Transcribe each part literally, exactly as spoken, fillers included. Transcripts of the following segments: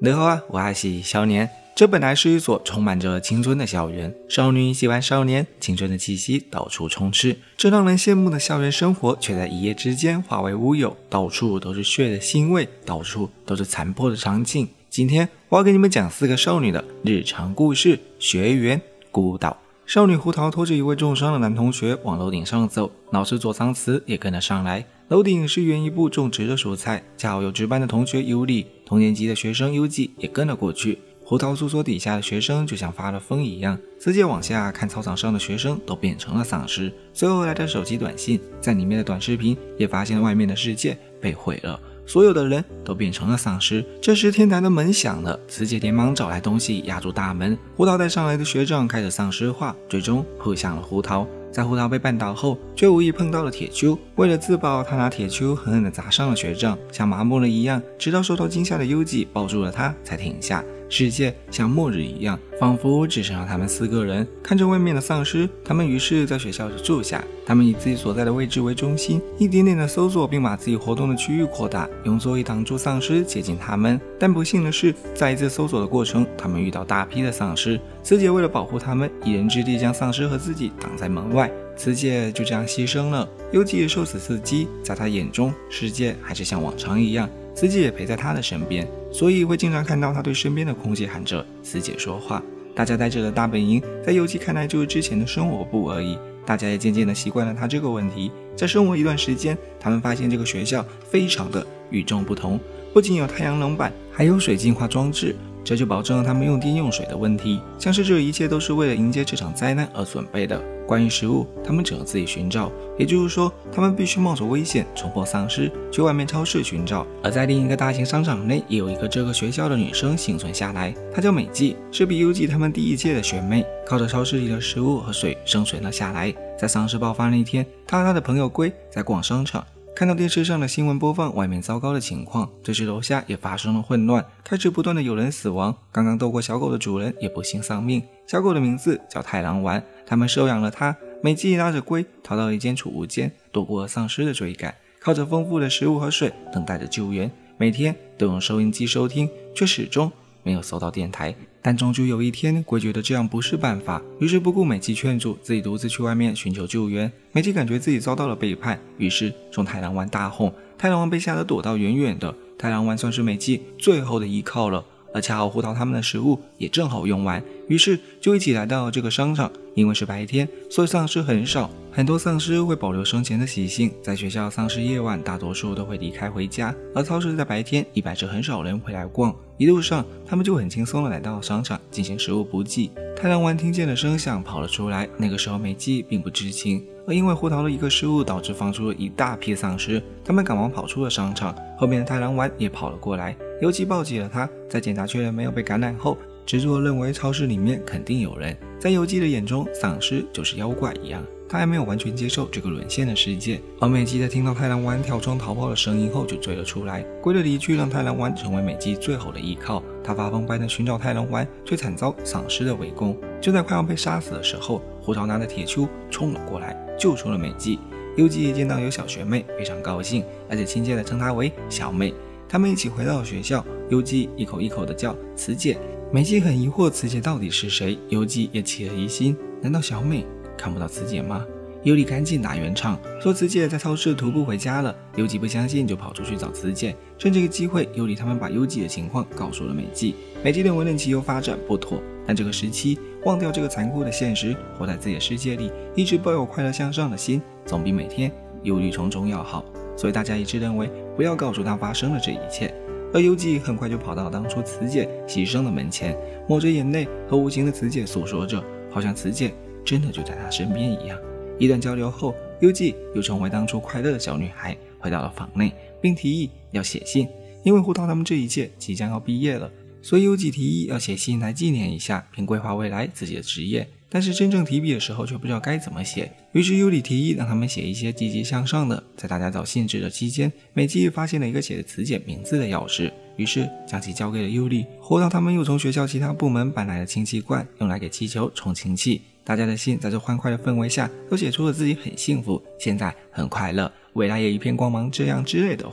你好啊，我是少年。这本来是一所充满着青春的校园，少女喜欢少年，青春的气息到处充斥。这让人羡慕的校园生活，却在一夜之间化为乌有，到处都是血的腥味，到处都是残破的场景。今天我要给你们讲四个少女的日常故事。学园孤岛。少女胡桃拖着一位重伤的男同学往楼顶上走，老师佐仓慈也跟了上来。楼顶是园艺部种植的蔬菜，恰好有值班的同学优里，同年级的学生优纪也跟了过去。胡桃住所底下的学生就像发了疯一样，直接往下看，操场上的学生都变成了丧尸。随后来的手机短信，在里面的短视频也发现外面的世界被毁了，所有的人都变成了丧尸。这时天台的门响了，慈姐连忙找来东西压住大门。胡桃带上来的学长开始丧尸化，最终扑向了胡桃。在胡桃被绊倒后，却无意碰到了铁锹，为了自保，他拿铁锹狠狠地砸伤了学长，像麻木了一样，直到受到惊吓的优纪抱住了他才停下。世界像末日一样，仿佛只剩下他们四个人。看着外面的丧尸，他们于是在学校里住下。他们以自己所在的位置为中心，一点点的搜索，并把自己活动的区域扩大，用作以挡住丧尸接近他们。但不幸的是，在一次搜索的过程，他们遇到大批的丧尸。慈姐为了保护他们，一人之力将丧尸和自己挡在门外。慈姐就这样牺牲了，优纪也受此刺激，在他眼中，世界还是像往常一样。慈姐也陪在他的身边，所以会经常看到他对身边的空气喊着慈姐说话。大家在这的大本营，在优纪看来就是之前的生活部而已。大家也渐渐的习惯了他这个问题。在生活一段时间，他们发现这个学校非常的与众不同，不仅有太阳能板，还有水净化装置，这就保证了他们用电用水的问题，像是这一切都是为了迎接这场灾难而准备的。关于食物，他们只能自己寻找，也就是说，他们必须冒着危险冲破丧尸，去外面超市寻找。而在另一个大型商场内，也有一个这个学校的女生幸存下来，她叫美纪，是比优纪他们第一届的学妹，靠着超市里的食物和水生存了下来。在丧尸爆发那天，她和她的朋友龟在逛商场，看到电视上的新闻播放外面糟糕的情况，这时楼下也发生了混乱，开始不断的有人死亡。刚刚斗过小狗的主人也不幸丧命，小狗的名字叫太郎丸，他们收养了它。美纪拉着龟逃到一间储物间，躲过了丧尸的追赶，靠着丰富的食物和水等待着救援。每天都用收音机收听，却始终没有搜到电台。但终究有一天，龟觉得这样不是办法，于是不顾美纪劝阻，自己独自去外面寻求救援。美纪感觉自己遭到了背叛，于是冲太郎丸大吼。太郎丸被吓得躲到远远的，太郎丸算是美纪最后的依靠了。而恰好胡桃他们的食物也正好用完，于是就一起来到这个商场。因为是白天，所以丧尸很少，很多丧尸会保留生前的习性，在学校丧尸夜晚大多数都会离开回家，而超市在白天一般是很少人会来逛。一路上他们就很轻松的来到商场进行食物补给。太郎丸听见了声响跑了出来，那个时候美纪并不知情，而因为胡桃的一个失误导致放出了一大批丧尸，他们赶忙跑出了商场，后面的太郎丸也跑了过来，尤其抱起了他，在检查确认没有被感染后，执着认为超市里面肯定有人。在游纪的眼中，丧尸就是妖怪一样，他还没有完全接受这个沦陷的世界。而美纪在听到太郎丸跳窗逃跑的声音后就追了出来，龟的离去让太郎丸成为美纪最后的依靠。他发疯般的寻找太郎丸，却惨遭丧尸的围攻。就在快要被杀死的时候，胡桃拿着铁锹冲了过来，救出了美纪。游纪见到有小学妹，非常高兴，而且亲切地称她为小妹。他们一起回到了学校，游纪一口一口地叫慈姐。美纪很疑惑慈姐到底是谁，游纪也起了疑心，难道小美看不到慈姐吗？尤里赶紧打圆场，说慈姐在超市徒步回家了。游纪不相信，就跑出去找慈姐。趁这个机会，尤里他们把游纪的情况告诉了美纪。美纪认为任其又发展不妥，但这个时期忘掉这个残酷的现实，活在自己的世界里，一直抱有快乐向上的心，总比每天忧虑重重要好。所以大家一致认为不要告诉他发生了这一切。而游纪很快就跑到当初慈姐牺牲的门前，抹着眼泪和无形的慈姐诉说着，好像慈姐真的就在他身边一样。一段交流后，游纪又成为当初快乐的小女孩，回到了房内，并提议要写信。因为胡桃他们这一届即将要毕业了，所以游纪提议要写信来纪念一下，并规划未来自己的职业。但是真正提笔的时候却不知道该怎么写，于是尤里提议让他们写一些积极向上的。在大家找信纸的期间，美纪发现了一个写着慈姐名字的钥匙，于是将其交给了尤里。胡桃他们又从学校其他部门搬来了氢气罐，用来给气球充氢气。大家的信在这欢快的氛围下，都写出了自己很幸福，现在很快乐，未来也一片光芒这样之类的话。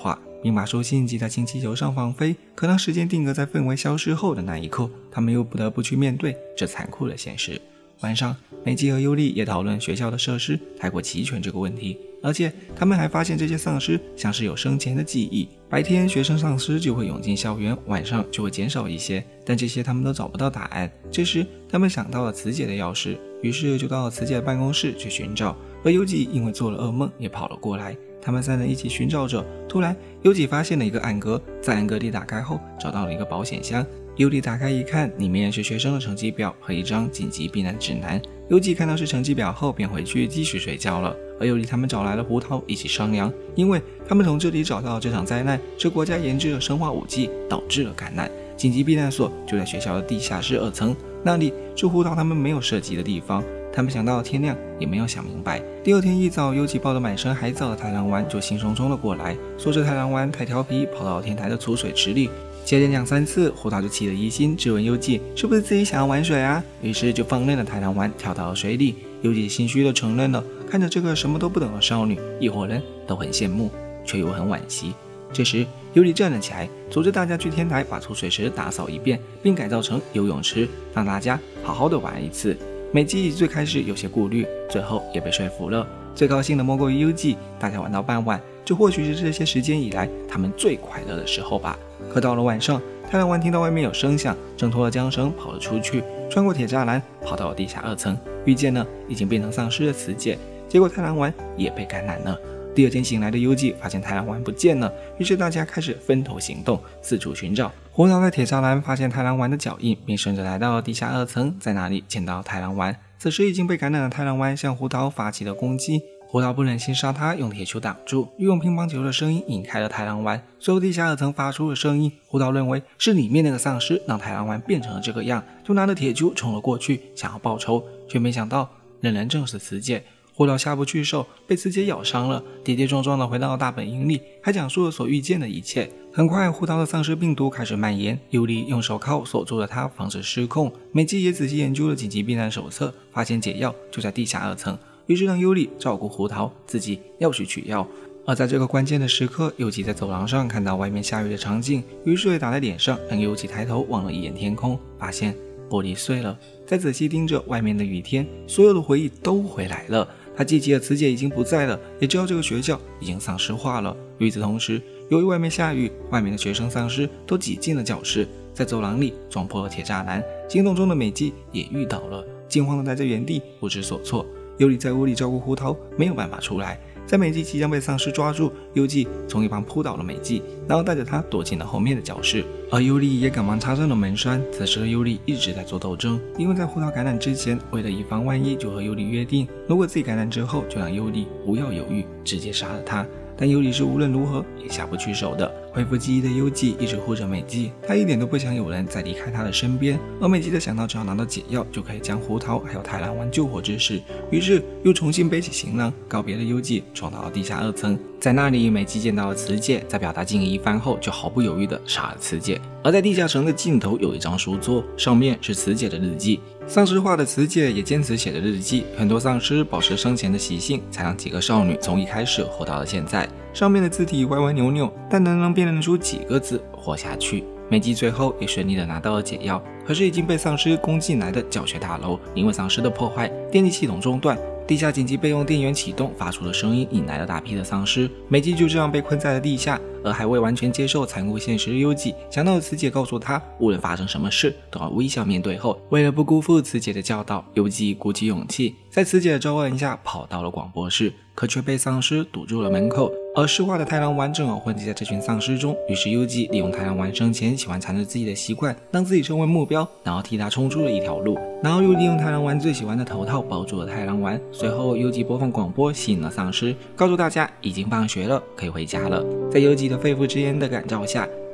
并把书信寄在氢气球上放飞。可当时间定格在氛围消失后的那一刻，他们又不得不去面对这残酷的现实。晚上，美纪和尤利也讨论学校的设施太过齐全这个问题，而且他们还发现这些丧尸像是有生前的记忆。白天学生丧尸就会涌进校园，晚上就会减少一些，但这些他们都找不到答案。这时他们想到了慈姐的钥匙，于是就到了慈姐的办公室去寻找，而尤纪因为做了噩梦也跑了过来。他们三人一起寻找着，突然尤纪发现了一个暗格，在暗格里打开后找到了一个保险箱。尤里打开一看，里面是学生的成绩表和一张紧急避难指南。尤纪看到是成绩表后便回去继续睡觉了，而尤里他们找来了胡桃一起商量，因为他们从这里找到这场灾难是国家研制的生化武器导致了感染，紧急避难所就在学校的地下室二层，那里是胡桃他们没有涉及的地方。他们想到了天亮也没有想明白。第二天一早，尤纪抱着满身海藻的太郎丸就兴冲冲的过来，说着太郎丸太调皮，跑到天台的储水池里。接连两三次，胡桃就起了疑心，质问尤纪是不是自己想要玩水啊？于是就放任了太郎丸跳到了水里。尤纪心虚的承认了，看着这个什么都不懂的少女，一伙人都很羡慕，却又很惋惜。这时，尤里站了起来，组织大家去天台把储水池打扫一遍，并改造成游泳池，让大家好好的玩一次。美纪最开始有些顾虑，最后也被说服了。最高兴的莫过于尤纪，大家玩到傍晚，这或许是这些时间以来他们最快乐的时候吧。可到了晚上，太郎丸听到外面有声响，挣脱了缰绳跑了出去，穿过铁栅栏跑到了地下二层，遇见了已经变成丧尸的慈姐，结果太郎丸也被感染了。第二天醒来的尤纪发现太郎丸不见了，于是大家开始分头行动，四处寻找。胡桃在铁栅栏发现太郎丸的脚印，并顺着来到了地下二层，在那里见到太郎丸。此时已经被感染的太郎丸向胡桃发起了攻击，胡桃不忍心杀他，用铁球挡住，又用乒乓球的声音引开了太郎丸。随后地下二层发出了声音，胡桃认为是里面那个丧尸让太郎丸变成了这个样，就拿着铁球冲了过去，想要报仇，却没想到人人正是慈姐。胡桃下不去手，被慈姐咬伤了，跌跌撞撞的回到了大本营里，还讲述了所遇见的一切。很快，胡桃的丧尸病毒开始蔓延，尤里用手铐锁住了他，防止失控。美纪也仔细研究了紧急避难手册，发现解药就在地下二层，于是让尤里照顾胡桃，自己要去取药。而在这个关键的时刻，尤纪在走廊上看到外面下雨的场景，雨水打在脸上，让尤纪抬头望了一眼天空，发现玻璃碎了。再仔细盯着外面的雨天，所有的回忆都回来了。他记起了慈姐已经不在了，也知道这个学校已经丧尸化了。与此同时，由于外面下雨，外面的学生丧尸都挤进了教室，在走廊里撞破了铁栅栏。惊动中的美纪也遇到了，惊慌的待在原地不知所措。尤里在屋里照顾胡桃，没有办法出来。在美纪即将被丧尸抓住，尤纪从一旁扑倒了美纪，然后带着她躲进了后面的教室，而尤里也赶忙插上了门栓。此时的尤里一直在做斗争，因为在胡桃感染之前，为了以防万一，就和尤里约定，如果自己感染之后，就让尤里不要犹豫，直接杀了他。但尤里是无论如何也下不去手的。恢复记忆的尤纪一直护着美纪，他一点都不想有人再离开他的身边。而美纪在想到只要拿到解药就可以将胡桃还有太郎丸救活之时，于是又重新背起行囊，告别了尤纪，闯到了地下二层。在那里，美纪见到了慈姐，在表达敬意一番后，就毫不犹豫地杀了慈姐。而在地下城的尽头有一张书桌，上面是慈姐的日记。丧尸化的慈姐也坚持写的日记，很多丧尸保持生前的习性，才让几个少女从一开始活到了现在。上面的字体歪歪扭扭，但能能辨认出几个字活下去。美纪最后也顺利的拿到了解药，可是已经被丧尸攻进来的教学大楼，因为丧尸的破坏，电力系统中断，地下紧急备用电源启动，发出的声音引来了大批的丧尸。美纪就这样被困在了地下，而还未完全接受残酷现实的尤纪，想到了慈姐告诉他，无论发生什么事都要微笑面对后，为了不辜负慈姐的教导，尤纪鼓起勇气，在慈姐的召唤下跑到了广播室，可却被丧尸堵住了门口。而尸化的太郎丸正好混迹在这群丧尸中，于是尤纪利用太郎丸生前喜欢缠着自己的习惯，让自己成为目标，然后替他冲出了一条路，然后又利用太郎丸最喜欢的头套包住了太郎丸。随后尤纪播放广播，吸引了丧尸，告诉大家已经放学了，可以回家了。在尤纪的肺腑之言的感召下，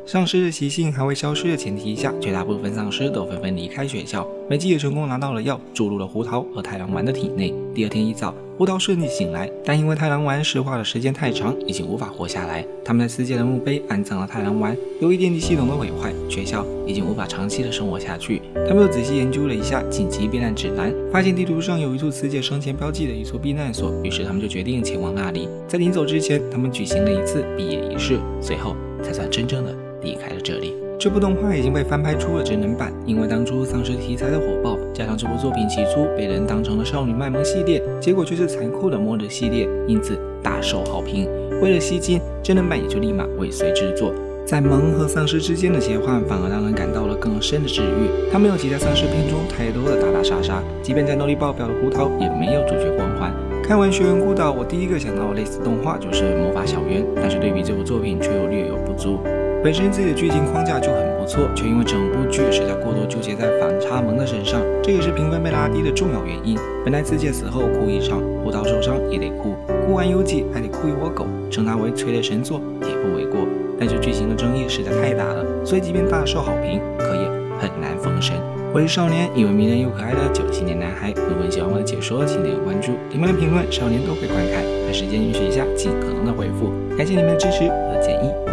丧尸的习性还未消失的前提下，绝大部分丧尸都纷纷离开学校。美纪也成功拿到了药，注入了胡桃和太郎丸的体内。第二天一早，胡桃顺利醒来，但因为太郎丸石化的时间太长，已经无法活下来。他们在私界的墓碑安葬了太郎丸。由于电力系统的毁坏，学校已经无法长期的生活下去。他们又仔细研究了一下紧急避难指南，发现地图上有一处私界生前标记的一处避难所，于是他们就决定前往那里。在临走之前，他们举行了一次毕业仪式，随后才算真正的离开了这里。这部动画已经被翻拍出了真人版，因为当初丧尸题材的火爆，加上这部作品起初被人当成了少女卖萌系列，结果却是残酷的末日系列，因此大受好评。为了吸金，真人版也就立马尾随制作。在萌和丧尸之间的切换，反而让人感到了更深的治愈。它没有其他丧尸片中太多的打打杀杀，即便战斗力爆表的胡桃，也没有主角光环。看完《学园孤岛》，我第一个想到的类似动画就是《魔法小圆》，但是对比这部作品却又略有不足。本身自己的剧情框架就很不错，却因为整部剧实在过多纠结在反差萌的身上，这也是评分被拉低的重要原因。本来自介死后哭一场，胡桃受伤也得哭，哭完游记还得哭一窝狗，称它为催泪神作也不为过。但是剧情的争议实在太大了，所以即便大受好评，可也很难封神。我是少年，一位迷人又可爱的九七年男孩。如果你喜欢我的解说，请点个关注，你们的评论少年都会观看，在时间允许下尽可能的回复。感谢你们的支持和建议。